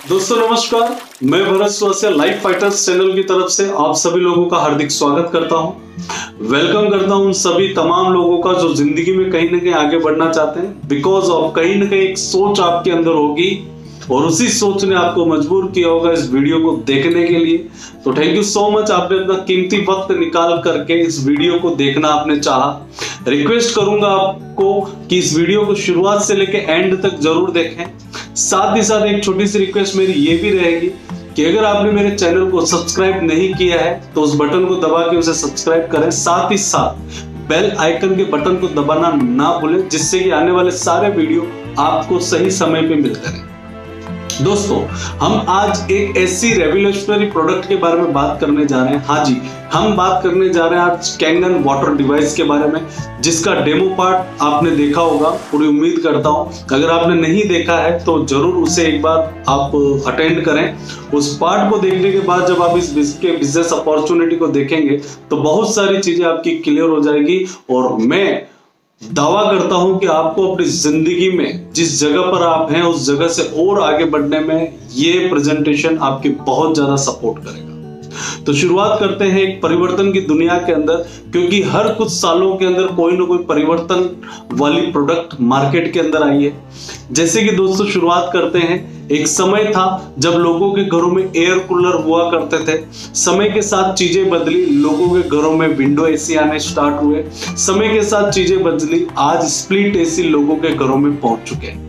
दोस्तों नमस्कार, मैं Bharat Suvasiya life fighters channel की तरफ से आप सभी लोगों का हार्दिक स्वागत करता हूं। वेलकम करता हूं उन सभी तमाम लोगों का जो जिंदगी में कहीं ना कहीं आगे बढ़ना चाहते हैं। बिकॉज ऑफ कहीं ना कहीं एक सोच आपके अंदर होगी और उसी सोच ने आपको मजबूर किया होगा इस वीडियो को देखने के लिए। तो थैंक यू सो मच, आपने अपना कीमती वक्त निकाल करके इस वीडियो को देखना आपने चाहा। रिक्वेस्ट करूंगा आपको कि इस वीडियो को शुरुआत से लेकर एंड तक जरूर देखें। साथ ही साथ एक छोटी सी रिक्वेस्ट मेरी ये भी रहेगी कि अगर आपने मेरे चैनल को सब्सक्राइब नहीं किया है तो उस बटन को दबा के उसे सब्सक्राइब करें। साथ ही साथ बेल आइकन के बटन को दबाना ना भूलें, जिससे कि आने वाले सारे वीडियो आपको सही समय पे मिलते रहें। दोस्तों, हम आज एक ऐसी रेवोल्यूशनरी प्रोडक्ट के बारे में बात करने जा रहे हैं। हाँ जी, हम बात करने जा रहे हैं आज कैंगन वाटर डिवाइस के बारे में, जिसका डेमो पार्ट आपने देखा होगा, पूरी उम्मीद करता हूं। अगर आपने नहीं देखा है तो जरूर उसे एक बार आप अटेंड करें। उस पार्ट को देखने के बाद जब आप इस बिजनेस अपॉर्चुनिटी को देखेंगे तो बहुत सारी चीजें आपकी क्लियर हो जाएगी। और मैं दावा करता हूं कि आपको अपनी जिंदगी में जिस जगह पर आप हैं उस जगह से और आगे बढ़ने में ये प्रेजेंटेशन आपकी बहुत ज्यादा सपोर्ट करेगा। तो शुरुआत करते हैं एक परिवर्तन की दुनिया के अंदर, क्योंकि हर कुछ सालों के अंदर कोई ना कोई परिवर्तन वाली प्रोडक्ट मार्केट के अंदर आई है। जैसे कि दोस्तों शुरुआत करते हैं, एक समय था जब लोगों के घरों में एयर कूलर हुआ करते थे। समय के साथ चीजें बदली, लोगों के घरों में विंडो एसी आने स्टार्ट हुए। समय के साथ चीजें बदली, आज स्प्लिट एसी लोगों के घरों में पहुंच चुके हैं।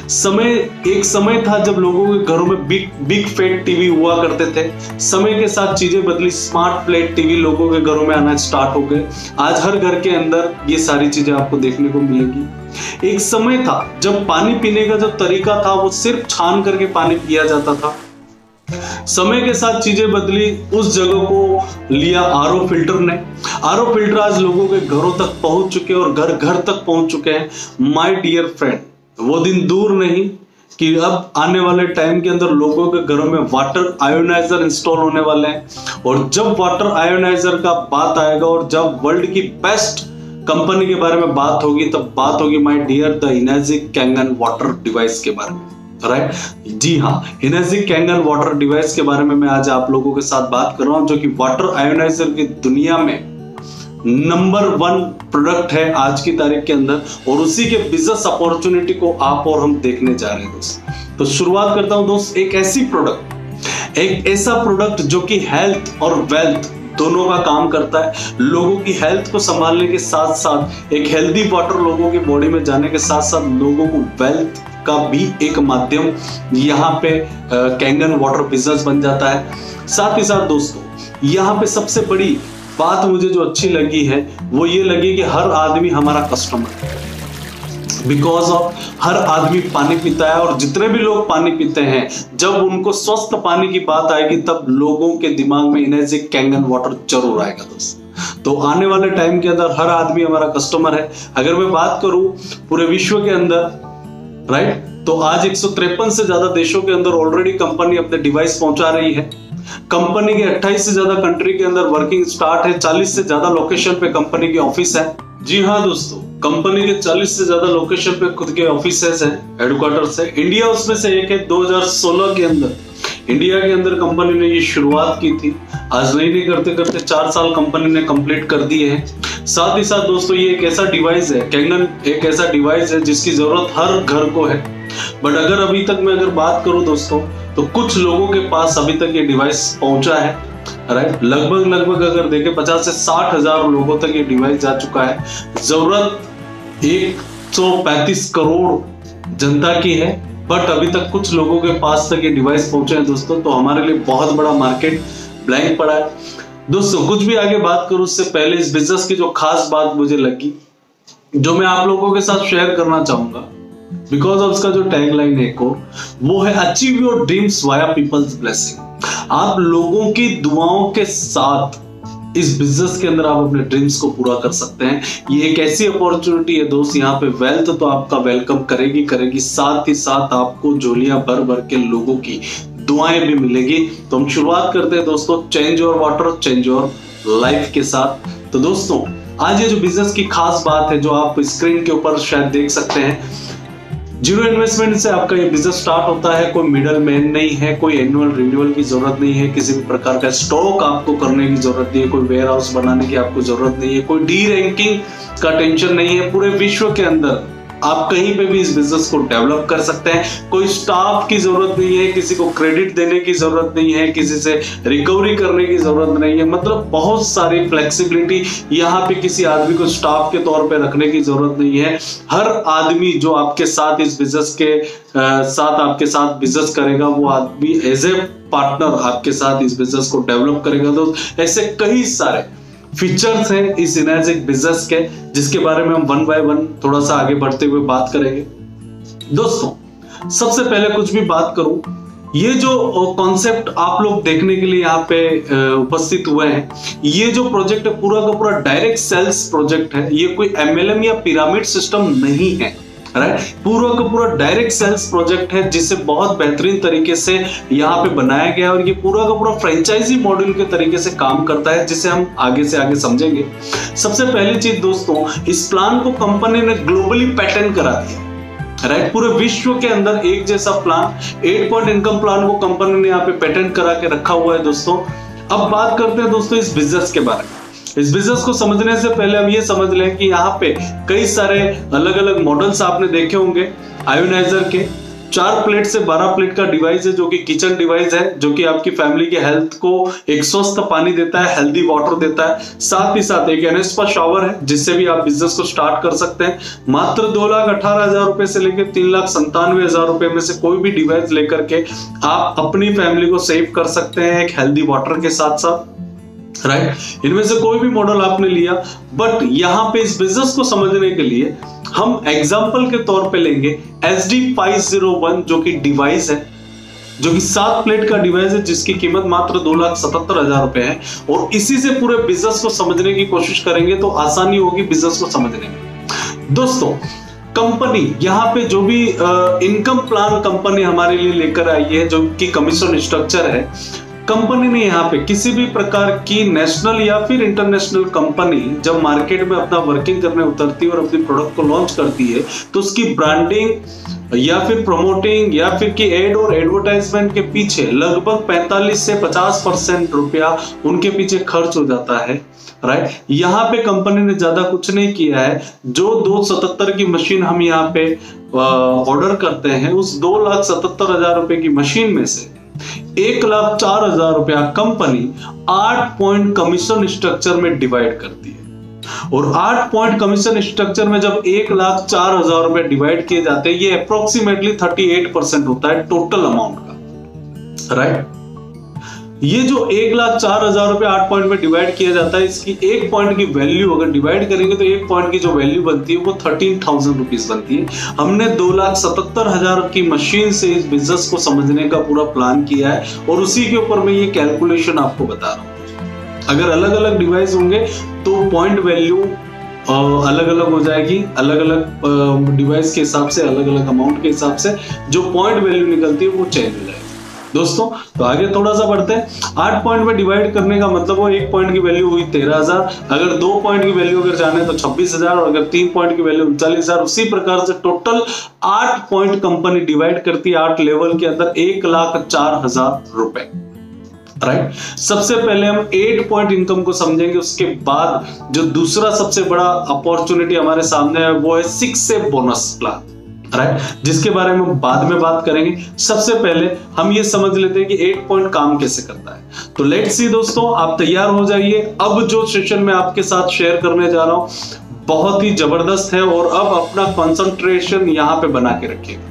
एक समय था जब लोगों के घरों में बिग फैट टीवी हुआ करते थे। समय के साथ चीजें बदली, स्मार्ट फ्लैट टीवी लोगों के घरों में आना स्टार्ट हो गए। आज हर घर के अंदर ये सारी चीजें आपको देखने को मिलेगी। एक समय था जब पानी पीने का जो तरीका था वो सिर्फ छान करके पानी पिया जाता था। समय के साथ चीजें बदली, उस जगह को लिया आरओ फिल्टर ने। आरओ फिल्टर आज लोगों के घरों तक पहुंच चुके हैं और घर घर तक पहुंच चुके हैं। माय डियर फ्रेंड, वो दिन दूर नहीं कि अब आने वाले टाइम के अंदर लोगों के घरों में वाटर आयोनाइजर इंस्टॉल होने वाले हैं। और जब वाटर आयोनाइजर का बात आएगा और जब वर्ल्ड की बेस्ट कंपनी के बारे में बात होगी, तब बात होगी my dear the Enagic Kangen water device के बारे में। राइट, जी हाँ, एनर्जिक कैंगन वाटर डिवाइस के बारे में मैं आज आप लोगों के साथ बात कर रहा हूं, जो कि वाटर आयोनाइजर की दुनिया में नंबर 1 प्रोडक्ट है आज की तारीख के अंदर। और उसी के बिजनेस अपॉर्चुनिटी को आप और हम देखने जा रहे हैं दोस्त। तो शुरुआत करता हूं दोस्त, एक ऐसा प्रोडक्ट जो कि हेल्थ और वेल्थ दोनों का काम करता है। लोगों की हेल्थ को संभालने के साथ साथ एक हेल्दी वाटर लोगों की बॉडी में जाने के साथ साथ लोगों को वेल्थ का भी एक माध्यम यहाँ पे कैंगन वाटर बिजनेस बन जाता है। साथ ही साथ दोस्तों, यहाँ पे सबसे बड़ी बात मुझे जो अच्छी लगी है वो ये लगी कि हर आदमी हमारा कस्टमर है। बिकॉज ऑफ हर आदमी पानी पीता है और जितने भी लोग पानी पीते हैं, जब उनको स्वस्थ पानी की बात आएगी तब लोगों के दिमाग में एनर्जिक कैंगन वाटर जरूर आएगा दोस्त। तो आने वाले टाइम के अंदर हर आदमी हमारा कस्टमर है। अगर मैं बात करूं पूरे विश्व के अंदर, राइट, तो आज 153 से ज्यादा देशों के अंदर ऑलरेडी कंपनी अपने डिवाइस पहुंचा रही है। कंपनी के 28 से ज्यादा कंट्री के अंदर वर्किंग स्टार्ट है। 40 से ज्यादा लोकेशन पे कंपनी की ऑफिस है। जी हाँ दोस्तों, कंपनी के 40 से ज्यादा लोकेशन पे खुद के ऑफिसेस हैं, हेडक्वार्टर्स है। इंडिया उसमें से एक है। 2016 के अंदर इंडिया के अंदर कंपनी ने ये शुरुआत की थी। आज नहीं करते करते 4 साल कंपनी ने कंप्लीट कर दिए हैं। साथ ही साथ दोस्तों, ये एक ऐसा डिवाइस है, कैंगन एक ऐसा डिवाइस है जिसकी जरूरत हर घर को है। बट अगर अभी तक मैं अगर बात करूं दोस्तों, तो कुछ लोगों के पास अभी तक ये डिवाइस पहुंचा है। राइट, लगभग अगर देखें 50 से 60 हजार लोगों तक ये डिवाइस जा चुका है। जरूरत 135 करोड़ जनता की है, बट अभी तक कुछ लोगों के पास तक ये डिवाइस पहुंचे हैं दोस्तों। तो हमारे लिए बहुत बड़ा मार्केट ब्लैंक पड़ा है दोस्तों। कुछ भी आगे बात करूं उससे पहले इस बिजनेस की जो खास बात मुझे लगी, जो मैं आप लोगों के साथ शेयर करना चाहूंगा, बिकॉज ऑफ उसका जो टैगलाइन है एक और, वो है achieve your dreams via people's blessing. आप लोगों की दुआओं के साथ इस बिजनेस के अंदर आप अपने ड्रीम्स को पूरा कर सकते हैं। ये एक ऐसी अपॉर्चुनिटी है दोस्त, यहाँ पे वेल्थ तो आपका वेलकम करेगी, साथ ही साथ आपको झोलियां भर भर के लोगों की दुआएं भी मिलेगी। तो हम शुरुआत करते हैं दोस्तों, change your water change your life के साथ। तो दोस्तों, आज ये जो बिजनेस की खास बात है जो आप स्क्रीन के ऊपर शायद देख सकते हैं, जीरो इन्वेस्टमेंट से आपका ये बिजनेस स्टार्ट होता है। कोई मिडल मैन नहीं है, कोई एनुअल रिन्यूअल की जरूरत नहीं है, किसी भी प्रकार का स्टॉक आपको करने की जरूरत नहीं है, कोई वेयर हाउस बनाने की आपको जरूरत नहीं है, कोई डी रैंकिंग का टेंशन नहीं है। पूरे विश्व के अंदर आप कहीं पे भी इस बिजनेस को डेवलप कर सकते हैं। कोई स्टाफ की जरूरत नहीं है, किसी को क्रेडिट देने की जरूरत नहीं है, किसी से रिकवरी करने की जरूरत नहीं है। मतलब बहुत सारी फ्लेक्सिबिलिटी, यहाँ पे किसी आदमी को स्टाफ के तौर पे रखने की जरूरत नहीं है। हर आदमी जो आपके साथ इस बिजनेस के साथ आपके साथ बिजनेस करेगा, वो आदमी एज ए पार्टनर आपके साथ इस बिजनेस को डेवलप करेगा। तो ऐसे कई सारे फीचर्स हैं इस इनर्जिक बिजनेस के, जिसके बारे में हम वन बाय वन थोड़ा सा आगे बढ़ते हुए बात करेंगे। दोस्तों, सबसे पहले कुछ भी बात करूं, ये जो कॉन्सेप्ट आप लोग देखने के लिए यहाँ पे उपस्थित हुए हैं, ये जो प्रोजेक्ट है पूरा का पूरा डायरेक्ट सेल्स प्रोजेक्ट है। ये कोई MLM या पिरामिड सिस्टम नहीं है, राइट। पूरा का पूरा डायरेक्ट सेल्स प्रोजेक्ट है, जिसे बहुत बेहतरीन तरीके से यहाँ पे बनाया गया है। और ये पूरा का पूरा फ्रेंचाइजी मॉडल के तरीके से काम करता है, जिसे हम आगे से आगे समझेंगे। सबसे पहली चीज दोस्तों, इस प्लान को कंपनी ने ग्लोबली पैटेंट करा दिया, राइट। पूरे विश्व के अंदर एक जैसा प्लान, 8 पॉइंट इनकम प्लान को कंपनी ने यहाँ पे पेटेंट करा के रखा हुआ है दोस्तों। अब बात करते हैं दोस्तों इस बिजनेस के बारे में। इस बिजनेस को समझने से पहले हम ये समझ लें कि यहाँ पे कई सारे अलग अलग मॉडल्स आपने देखे होंगे। आयोनाइजर के 4 प्लेट से 12 प्लेट का डिवाइस है, जो कि किचन डिवाइस है, जो कि आपकी फैमिली के हेल्थ को एक स्वस्थ पानी देता है, हेल्दी वाटर देता है। साथ ही साथ एक एनेस्पा शावर है, जिससे भी आप बिजनेस को स्टार्ट कर सकते हैं। मात्र 2,18,000 रुपए से लेकर 3,97,000 रुपए में से कोई भी डिवाइस लेकर के आप अपनी फैमिली को सेव कर सकते हैं, एक हेल्दी वाटर के साथ साथ, राइट। इनमें से कोई भी मॉडल आपने लिया, बट यहाँ पे इस बिजनेस को समझने के लिए हम एग्जांपल के तौर पे लेंगे SD501, जो कि डिवाइस है, जो कि 7 प्लेट का डिवाइस है, जिसकी कीमत मात्र 2,77,000 रुपए है। और इसी से पूरे बिजनेस को समझने की कोशिश करेंगे तो आसानी होगी बिजनेस को समझने में। दोस्तों, कंपनी यहाँ पे जो भी इनकम प्लान कंपनी हमारे लिए लेकर आई है, जो कि कमीशन स्ट्रक्चर है, कंपनी ने यहाँ पे किसी भी प्रकार की नेशनल या फिर इंटरनेशनल कंपनी जब मार्केट में अपना वर्किंग करने उतरती है और अपनी प्रोडक्ट को लॉन्च करती है, तो उसकी ब्रांडिंग या फिर प्रमोटिंग या फिर की एड और एडवर्टाइजमेंट के पीछे लगभग 45 से 50% रुपया उनके पीछे खर्च हो जाता है, राइट। यहाँ पे कंपनी ने ज्यादा कुछ नहीं किया है। जो 277 की मशीन हम यहाँ पे ऑर्डर करते हैं, उस 2,77,000 रुपए की मशीन में से 1,04,000 रुपया कंपनी 8 पॉइंट कमीशन स्ट्रक्चर में डिवाइड करती है। और 8 पॉइंट कमीशन स्ट्रक्चर में जब 1,04,000 रुपए डिवाइड किए जाते हैं, ये अप्रोक्सीमेटली 38% होता है टोटल अमाउंट का, राइट। ये जो 1,04,000 रुपए 8 पॉइंट में डिवाइड किया जाता है, इसकी 1 पॉइंट की वैल्यू अगर डिवाइड करेंगे तो 1 पॉइंट की जो वैल्यू बनती है वो 13,000 रुपीज बनती है। हमने 2,77,000 की मशीन से इस बिजनेस को समझने का पूरा प्लान किया है, और उसी के ऊपर मैं ये कैलकुलेशन आपको बता रहा हूँ। अगर अलग अलग डिवाइस होंगे तो पॉइंट वैल्यू अलग अलग हो जाएगी, अलग अलग डिवाइस के हिसाब से, अलग अलग अमाउंट के हिसाब से जो पॉइंट वैल्यू निकलती है वो चेंज हो जाएगी दोस्तों। तो आगे थोड़ा सा बढ़ते हैं। 8 पॉइंट में डिवाइड करने का मतलब वो 1 पॉइंट की वैल्यू हुई 13,000, अगर 2 पॉइंट की वैल्यू अगर जाने तो 26,000, और अगर 3 पॉइंट की वैल्यू 39,000। उसी प्रकार से टोटल 8 पॉइंट कंपनी डिवाइड करती है 8 लेवल के अंदर 1,04,000 रुपए, राइट। सबसे पहले हम 8 पॉइंट इनकम को समझेंगे, उसके बाद जो दूसरा सबसे बड़ा अपॉर्चुनिटी हमारे सामने है वो है 6 से बोनस प्लान, राइट, जिसके बारे में हम बाद में बात करेंगे। सबसे पहले हम ये समझ लेते हैं कि 8 पॉइंट काम कैसे करता है। तो लेट्स सी दोस्तों, आप तैयार हो जाइए। अब जो सेशन मैं आपके साथ शेयर करने जा रहा हूं बहुत ही जबरदस्त है, और अब अपना कंसंट्रेशन यहाँ पे बना के रखिएगा।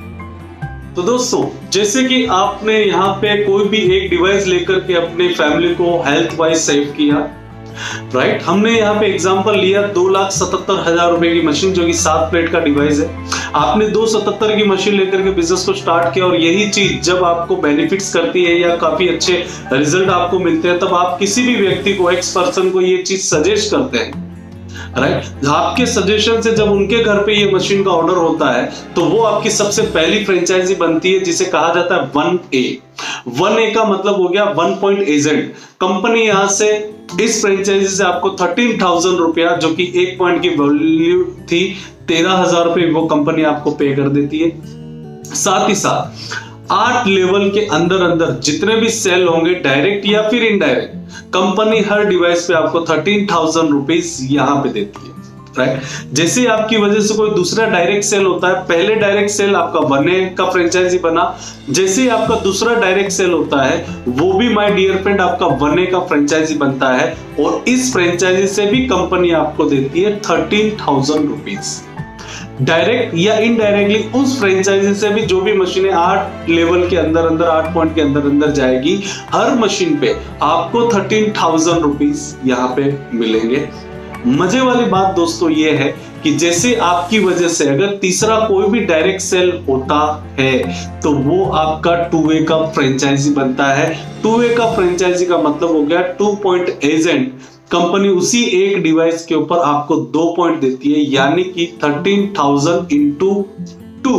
तो दोस्तों, जैसे कि आपने यहाँ पे कोई भी एक डिवाइस लेकर के अपनी फैमिली को हेल्थ वाइज सेव किया, राइट। हमने यहाँ पे एग्जांपल लिया 2,77,000 रुपए की मशीन, जो कि 7 प्लेट का डिवाइस है। आपने 277 की मशीन लेकर के बिजनेस को स्टार्ट किया, और यही चीज जब आपको बेनिफिट्स करती है या काफी अच्छे रिजल्ट आपको मिलते हैं, तब आप किसी भी व्यक्ति को, एक्स पर्सन को ये चीज सजेस्ट करते हैं, राइट। आपके सजेशन से जब उनके घर पे ये मशीन का ऑर्डर होता है, तो वो आपकी सबसे पहली फ्रेंचाइजी बनती है, जिसे कहा जाता है 1A। 1A का मतलब हो गया 1 पॉइंट एजेंट। कंपनी यहां से इस फ्रेंचाइजी से आपको 13,000 रुपया, जो कि 1 पॉइंट की वैल्यू थी 13,000 रुपये, वो कंपनी आपको पे कर देती है। साथ ही साथ 8 लेवल के अंदर अंदर जितने भी सेल होंगे डायरेक्ट या फिर इनडायरेक्ट, कंपनी हर डिवाइस पे आपको 13,000 रुपीज यहां पे देती है, राइट। जैसे आपकी वजह से कोई दूसरा डायरेक्ट सेल होता है, पहले डायरेक्ट सेल आपका 1A का फ्रेंचाइजी बना, जैसे आपका दूसरा डायरेक्ट सेल होता है वो भी माय डियर फ्रेंड आपका 1A का फ्रेंचाइजी बनता है, और इस फ्रेंचाइजी से भी कंपनी आपको देती है 13,000 रुपीज। डायरेक्ट या इनडायरेक्टली उस फ्रेंचाइजी से भी जो भी मशीनें 8 लेवल के अंदर अंदर 8 पॉइंट के अंदर अंदर जाएगी, हर मशीन पे आपको 13,000 रुपीज यहां पे मिलेंगे। मजे वाली बात दोस्तों ये है कि जैसे आपकी वजह से अगर तीसरा कोई भी डायरेक्ट सेल होता है तो वो आपका 2A का फ्रेंचाइजी बनता है। 2A का फ्रेंचाइजी का मतलब हो गया 2 पॉइंट एजेंट। कंपनी उसी एक डिवाइस के ऊपर आपको 2 पॉइंट देती है, यानी कि 13,000 इंटू 2,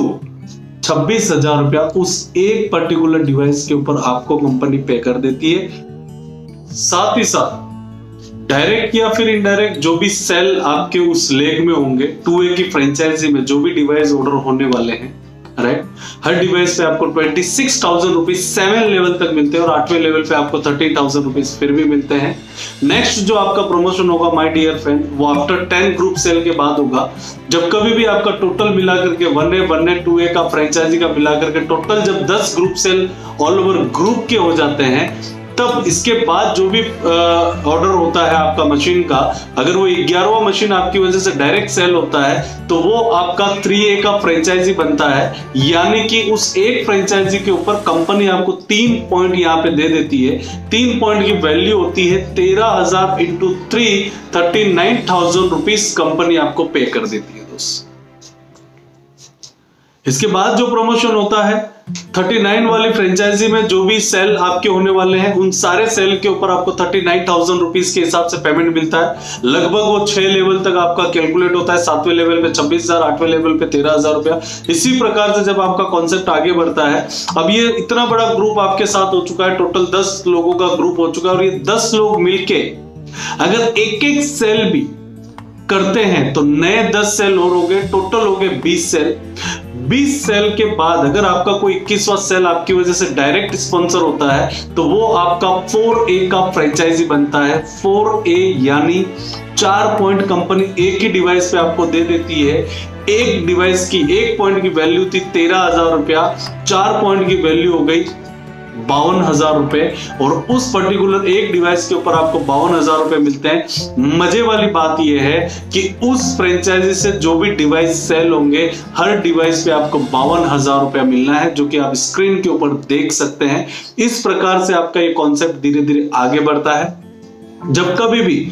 26,000 रुपया उस एक पर्टिकुलर डिवाइस के ऊपर आपको कंपनी पे कर देती है। साथ ही साथ डायरेक्ट या फिर इनडायरेक्ट जो भी सेल आपके उस लेग में होंगे 2A की फ्रेंचाइजी में, जो भी डिवाइस ऑर्डर होने वाले हैं, राइट, हर डिवाइस पे आपको 26,000 रुपीज 7 लेवल तक मिलते हैं, और 8वें लेवल पे आपको 13,000 रुपीज फिर भी मिलते हैं। नेक्स्ट जो आपका प्रमोशन होगा माय डियर फ्रेंड, वो आफ्टर 10 ग्रुप सेल के बाद होगा। जब कभी भी आपका टोटल मिलाकर के 1A 2A का फ्रेंचाइजी का मिलाकर के टोटल जब 10 group sale all over group के हो जाते हैं, तब इसके बाद जो भी ऑर्डर होता है आपका मशीन का, अगर वो 11वां मशीन आपकी वजह से डायरेक्ट सेल होता है तो वो आपका 3A का फ्रेंचाइजी बनता है, यानी कि उस एक फ्रेंचाइजी के ऊपर कंपनी आपको 3 पॉइंट यहाँ पे दे देती है। 3 पॉइंट की वैल्यू होती है 13,000 इंटू 3, 39,000 रुपीज कंपनी आपको पे कर देती है दोस्त। इसके बाद जो प्रमोशन होता है 39 वाली फ्रेंचाइजी में जो भी सेल आपके होने वाले हैं, उन सारे सेल के ऊपर आपको 39,000 रुपीज के हिसाब से पेमेंट मिलता है। लगभग वो 6 लेवल तक आपका कैलकुलेट होता है। 7वें लेवल पे 26,000, 8वें लेवल पे 13,000 रुपया। इसी प्रकार से जब आपका कॉन्सेप्ट आगे बढ़ता है, अब ये इतना बड़ा ग्रुप आपके साथ हो चुका है, टोटल 10 लोगों का ग्रुप हो चुका है, और ये 10 लोग मिलके अगर एक एक सेल भी करते हैं तो नए 10 सेल और हो गए, टोटल हो गए 20 सेल। 20 सेल के बाद अगर आपका कोई 21वां सेल आपकी वजह से डायरेक्ट स्पॉन्सर होता है तो वो आपका 4A का फ्रेंचाइजी बनता है। 4A यानी 4 पॉइंट कंपनी एक ही डिवाइस पे आपको दे देती है। एक डिवाइस की 1 पॉइंट की वैल्यू थी 13,000 रुपया, 4 पॉइंट की वैल्यू हो गई 52,000 रुपए, और उस पर्टिकुलर एक डिवाइस के ऊपर आपको 52,000 रुपए मिलते हैं। मजे वाली बात यह है कि उस फ्रेंचाइजी से जो भी डिवाइस सेल होंगे, हर डिवाइस पे आपको 52,000 रुपया मिलना है, जो कि आप स्क्रीन के ऊपर देख सकते हैं। इस प्रकार से आपका ये कॉन्सेप्ट धीरे धीरे आगे बढ़ता है। जब कभी भी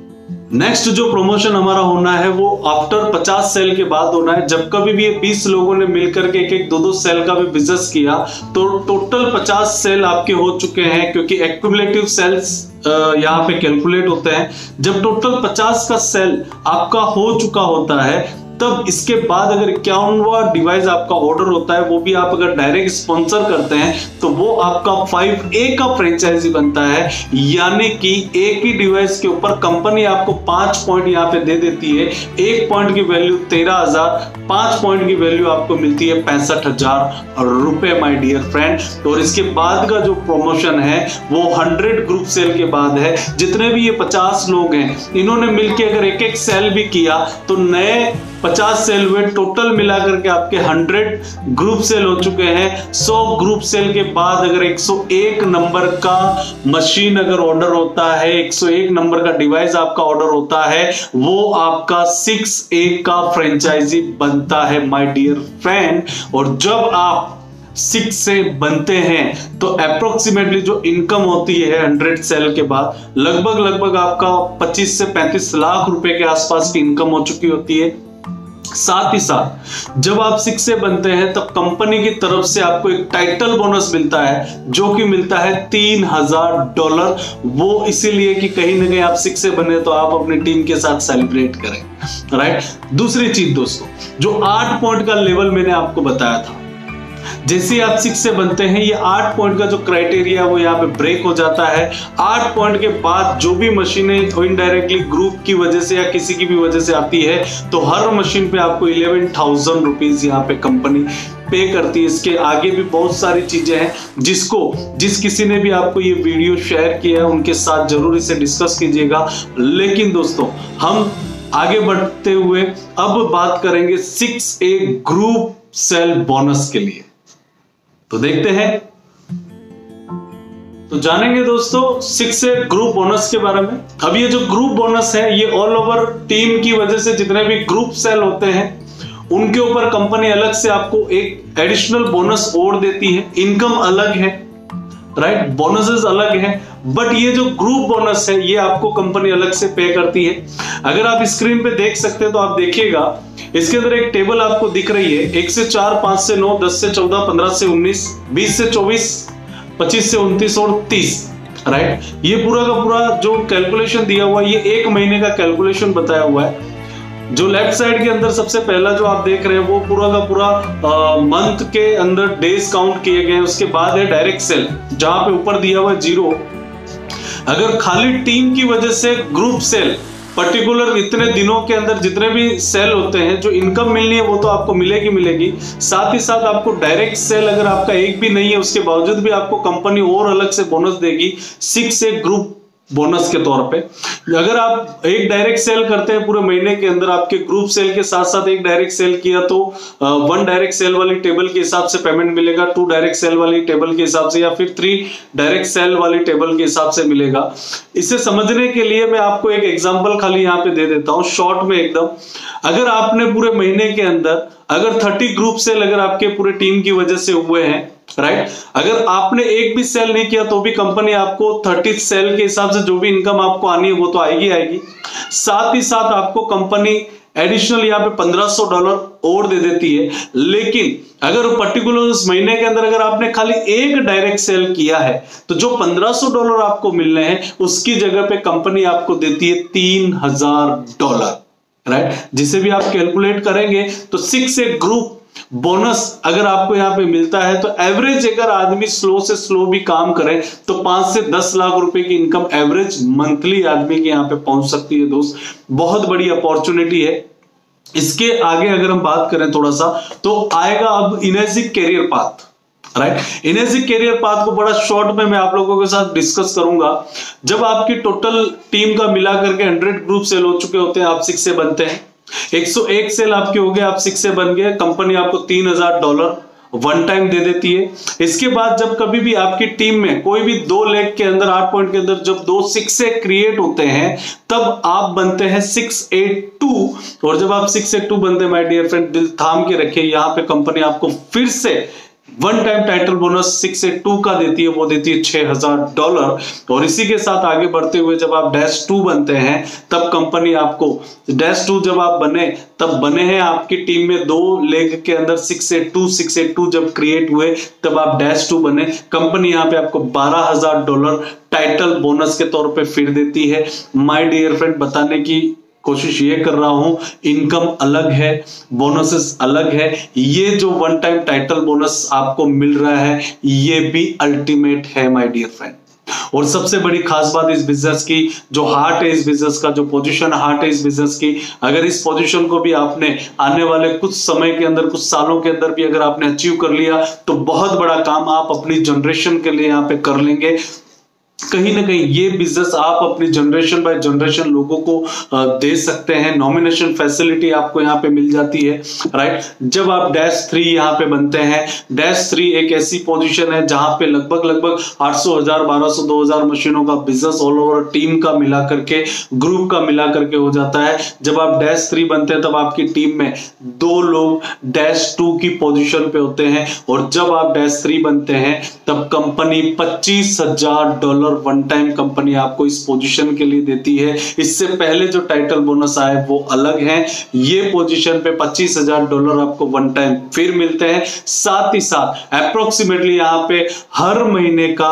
नेक्स्ट जो प्रमोशन हमारा होना है वो आफ्टर 50 सेल के बाद होना है। जब कभी भी ये 20 लोगों ने मिलकर के एक 2-2 सेल का भी बिजनेस किया तो टोटल 50 सेल आपके हो चुके हैं, क्योंकि एक्युमुलेटिव सेल्स यहाँ पे कैलकुलेट होते हैं। जब टोटल 50 का सेल आपका हो चुका होता है, तब इसके बाद अगर 51वां डिवाइस आपका ऑर्डर होता है, वो भी आप अगर डायरेक्ट स्पॉन्सर करते हैं तो वो आपका 5A का फ्रेंचाइजी बनता है, यानी कि एक ही डिवाइस के ऊपर कंपनी आपको 5 पॉइंट यहाँ पे दे देती है। 1 पॉइंट की वैल्यू 13,000, 5 पॉइंट की वैल्यू आपको मिलती है 65,000 रुपए माय डियर फ्रेंड। और इसके बाद का जो प्रमोशन है वो 100 ग्रुप सेल के बाद है। जितने भी ये 50 लोग हैं, इन्होंने मिलकर अगर एक एक सेल भी किया तो नए 50 सेल हुए। टोटल मिलाकर के आपके 100 ग्रुप सेल हो चुके हैं। 100 ग्रुप सेल के बाद अगर 101 नंबर का मशीन अगर ऑर्डर होता है, 101 नंबर का डिवाइस आपका ऑर्डर होता है, वो आपका 6A का फ्रेंचाइजी बनता है माय डियर फ्रेंड। और जब आप 6 से बनते हैं तो अप्रोक्सीमेटली जो इनकम होती है 100 सेल के बाद लगभग आपका 25 से 35 लाख रुपए के आसपास की इनकम हो चुकी होती है। साथ ही साथ जब आप 6 से बनते हैं तब कंपनी की तरफ से आपको एक टाइटल बोनस मिलता है, जो कि मिलता है $3,000। वो इसीलिए कि कहीं ना कहीं आप 6 से बने तो आप अपनी टीम के साथ सेलिब्रेट करें, राइट। दूसरी चीज दोस्तों, जो 8 पॉइंट का लेवल मैंने आपको बताया था, जैसे ही आप 6 से बनते हैं, ये 8 पॉइंट का जो क्राइटेरिया वो यहाँ पे ब्रेक हो जाता है। 8 पॉइंट के बाद जो भी मशीनें इनडायरेक्टली ग्रुप की वजह से या किसी की भी वजह से आती है, तो हर मशीन पे आपको 11,000 रुपीज यहाँ पे कंपनी पे करती है। इसके आगे भी बहुत सारी चीजें हैं जिस किसी ने भी आपको ये वीडियो शेयर किया है उनके साथ जरूर इसे डिस्कस कीजिएगा। लेकिन दोस्तों, हम आगे बढ़ते हुए अब बात करेंगे 6A ग्रुप सेल बोनस के लिए। तो देखते हैं, तो जानेंगे दोस्तों 6A ग्रुप बोनस के बारे में। अब ये जो ग्रुप बोनस है, ये ऑल ओवर टीम की वजह से जितने भी ग्रुप सेल होते हैं उनके ऊपर कंपनी अलग से आपको एक एडिशनल बोनस और देती है। इनकम अलग है, राइट, बोनसेस अलग है, बट ये जो ग्रुप बोनस है ये आपको कंपनी अलग से पे करती है। अगर आप स्क्रीन पे देख सकते हैं तो आप देखिएगा, इसके अंदर एक टेबल आपको दिख रही है, 1 से 4, 5 से 9, 10 से 14, 15 से 19, 20 से 24, 25 से 29 और 30, राइट। ये पूरा का पूरा जो कैलकुलेशन दिया हुआ है, ये 1 महीने का कैलकुलेशन बताया हुआ है। जो लेफ्ट साइड के अंदर सबसे पहला जो आप देख रहे हैं वो पूरा का पूरा मंथ के अंदर डेज काउंट किए गए। उसके बाद है डायरेक्ट सेल, जहां पे ऊपर दिया हुआ है 0। अगर खाली टीम की वजह से ग्रुप सेल पर्टिकुलर इतने दिनों के अंदर जितने भी सेल होते हैं, जो इनकम मिलनी है वो तो आपको मिलेगी। साथ ही साथ आपको डायरेक्ट सेल अगर आपका एक भी नहीं है, उसके बावजूद भी आपको कंपनी और अलग से बोनस देगी 6A ग्रुप बोनस के तौर पे। अगर आप एक डायरेक्ट सेल करते हैं पूरे महीने के अंदर, आपके ग्रुप सेल के साथ साथ एक डायरेक्ट सेल किया, तो 1 डायरेक्ट सेल वाली टेबल के हिसाब से पेमेंट मिलेगा, 2 डायरेक्ट सेल वाली टेबल के हिसाब से, या फिर 3 डायरेक्ट सेल वाली टेबल के हिसाब से मिलेगा। इसे समझने के लिए मैं आपको एक एग्जांपल खाली यहाँ पे दे देता हूँ शॉर्ट में एकदम। अगर आपने पूरे महीने के अंदर अगर 30 ग्रुप सेल अगर आपके पूरे टीम की वजह से हुए हैं, राइट, अगर आपने एक भी सेल नहीं किया तो भी कंपनी आपको 30 सेल के हिसाब से जो भी इनकम आपको आनी है वो तो आएगी। साथ ही साथ आपको कंपनी एडिशनल यहाँ पे $1500 और दे देती है। लेकिन अगर पर्टिकुलर उस महीने के अंदर अगर आपने खाली एक डायरेक्ट सेल किया है, तो जो $1500 आपको मिलने हैं उसकी जगह पे कंपनी आपको देती है $3000, राइट। जिसे भी आप कैलकुलेट करेंगे तो 6A ग्रुप बोनस अगर आपको यहाँ पे मिलता है, तो एवरेज अगर आदमी स्लो से स्लो भी काम करे तो 5 से 10 लाख रुपए की इनकम एवरेज मंथली आदमी के यहाँ पे पहुंच सकती है। दोस्त, बहुत बड़ी अपॉर्चुनिटी है। इसके आगे अगर हम बात करें थोड़ा सा, तो आएगा अब Enagic career path, right. Enagic career path को बड़ा शॉर्ट में मैं आप लोगों के साथ डिस्कस करूंगा। जब आपकी टोटल टीम का मिला करके 100 ग्रुप सेल हो चुके होते हैं, आप 6A बनते हैं, 101 सेल आपके हो गए, आप 6A बन गए, कंपनी आपको $3000 वन टाइम दे देती है। इसके बाद जब कभी भी आपकी टीम में कोई भी 2 लेग के अंदर 8 पॉइंट के अंदर जब 2 6A क्रिएट होते हैं, तब आप बनते हैं 6A2। और जब आप 6A2 बनते हैं, माय डियर फ्रेंड, दिल थाम के रखिए, यहाँ पे कंपनी आपको फिर से 1 टाइम टाइटल बोनस 6A2 का देती है, वो देती है $6000। और इसी के साथ आगे बढ़ते हुए जब आप -2 बनते हैं, तब कंपनी आपको -2 जब आप बने, तब बने हैं आपकी टीम में 2 लेग के अंदर 6A2 जब क्रिएट हुए, तब आप -2 बने, कंपनी यहाँ पे आपको $12000 टाइटल बोनस के तौर पे फिर देती है। माय डियर फ्रेंड, बताने की कोशिश ये कर रहा हूं, इनकम अलग है, बोनसेस अलग है। ये जो 1 टाइम टाइटल बोनस आपको मिल रहा है, ये भी अल्टीमेट है माय डियर फ्रेंड। और सबसे बड़ी खास बात इस बिजनेस की, जो हार्ट है इस बिजनेस का, जो पोजीशन हार्ट है इस बिजनेस की, अगर इस पोजीशन को भी आपने आने वाले कुछ समय के अंदर, कुछ सालों के अंदर भी अगर आपने अचीव कर लिया, तो बहुत बड़ा काम आप अपनी जनरेशन के लिए यहाँ पे कर लेंगे। कहीं ना कहीं ये बिजनेस आप अपनी जनरेशन बाय जनरेशन लोगों को दे सकते हैं। नॉमिनेशन फैसिलिटी आपको यहाँ पे मिल जाती है, राइट। जब आप -3 यहाँ पे बनते हैं, -3 एक ऐसी पोजीशन है जहां पे लगभग 800, 1000, 1200, 2000 मशीनों का बिजनेस ऑल ओवर टीम का मिला करके, ग्रुप का मिला करके हो जाता है। जब आप -3 बनते हैं, तब आपकी टीम में 2 लोग -2 की पोजीशन पे होते हैं। और जब आप -3 बनते हैं, तब कंपनी $25000 वन टाइम कंपनी आपको इस पोजीशन के लिए देती है। इससे पहले जो टाइटल बोनस आए वो अलग है। ये पोजीशन पे $25000 आपको वन टाइम फिर मिलते हैं। साथ ही साथ अप्रोक्सीमेटली यहाँ पे हर महीने का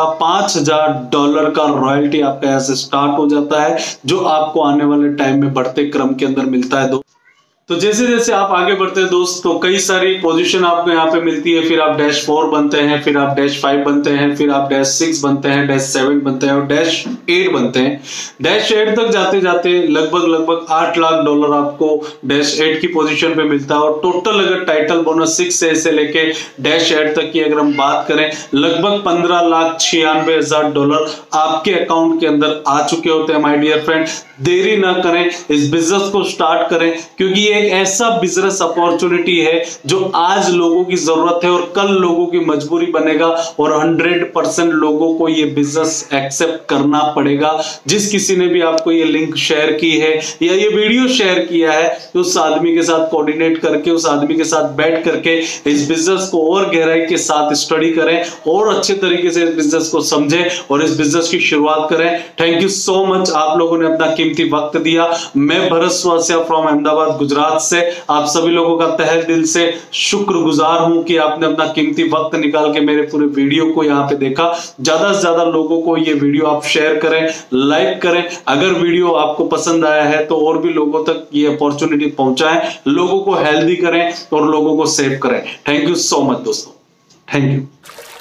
$5000 का रॉयल्टी आपका यहाँ से स्टार्ट हो जाता है, जो आपको आने वाले टाइम में बढ़ते क्रम के अंदर मिलता है। तो जैसे जैसे आप आगे बढ़ते हैं दोस्त, तो कई सारी पोजीशन आपको यहाँ पे मिलती है। फिर आप -4 बनते हैं, फिर आप -5 बनते हैं, फिर आप -6 बनते हैं, -7 बनते हैं और -8 बनते हैं। -8 तक जाते जाते लगभग $8 लाख आपको -8 की पोजीशन पे मिलता है। और टोटल अगर टाइटल बोनस 6 से लेके -8 तक की अगर हम बात करें, लगभग $15,96,000 आपके अकाउंट के अंदर आ चुके होते हैं। माय डियर फ्रेंड, देरी ना करें, इस बिजनेस को स्टार्ट करें, क्योंकि ये एक ऐसा बिजनेस अपॉर्चुनिटी है जो आज लोगों की जरूरत है और कल लोगों की मजबूरी बनेगा। और 100% लोगों को ये बिजनेस एक्सेप्ट करना पड़ेगा। जिस किसी ने भी आपको ये लिंक शेयर की है या ये वीडियो शेयर किया है, तो उस आदमी के साथ कोऑर्डिनेट करके, उस आदमी के साथ बैठ करके इस बिजनेस को और गहराई के साथ स्टडी करें और अच्छे तरीके से इस बिजनेस को समझें और इस बिजनेस की शुरुआत करें। थैंक यू सो मच, आप लोगों ने अपना कीमती वक्त दिया। मैं भरत स्वासिया फ्रॉम अहमदाबाद गुजरात से आप सभी लोगों का तहे दिल से शुक्रगुजार हूं कि आपने अपना कीमती वक्त निकाल के मेरे पूरे वीडियो को यहां पे देखा। ज्यादा से ज्यादा लोगों को ये वीडियो आप शेयर करें, लाइक करें। अगर वीडियो आपको पसंद आया है तो और भी लोगों तक ये अपॉर्चुनिटी पहुंचाएं, लोगों को हेल्दी करें और लोगों को सेव करें। थैंक यू सो मच दोस्तों, थैंक यू।